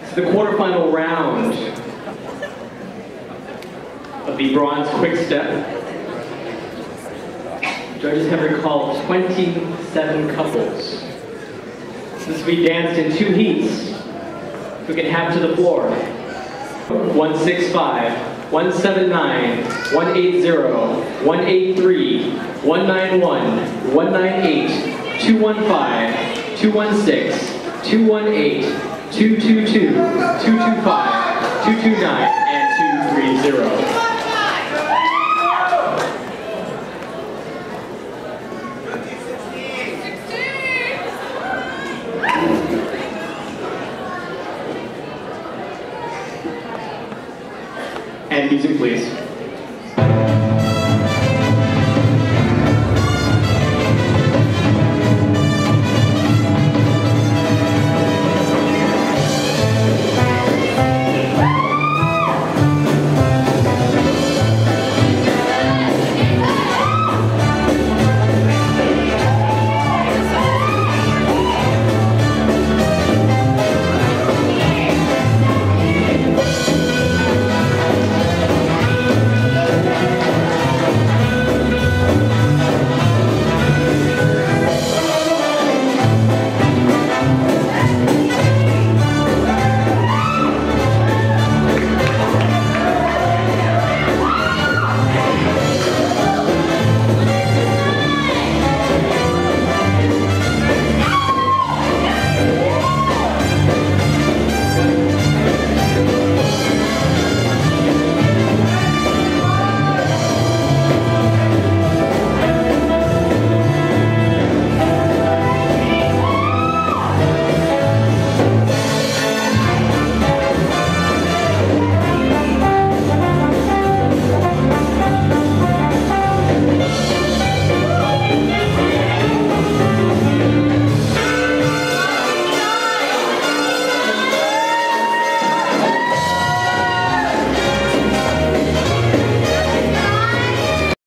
to the quarterfinal round of the Bronze Quickstep. Judges have recalled 27 couples. This will be danced in 2 heats. We can have to the floor. 165, 179, 180, 183, 191, 198, 215, 216, 218, 222, 225, 229, and 230. And music, please.